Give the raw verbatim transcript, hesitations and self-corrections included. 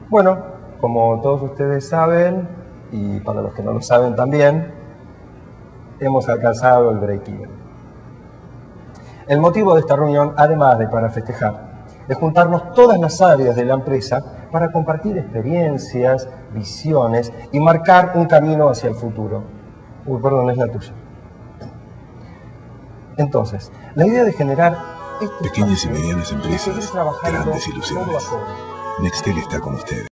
Bueno, como todos ustedes saben, y para los que no lo saben también, hemos alcanzado el break-even. El motivo de esta reunión, además de para festejar, es juntarnos todas las áreas de la empresa para compartir experiencias, visiones y marcar un camino hacia el futuro. Uy, perdón, es la tuya. Entonces, la idea de generar... Pequeñas y medianas empresas, grandes ilusiones. Nextel está con ustedes.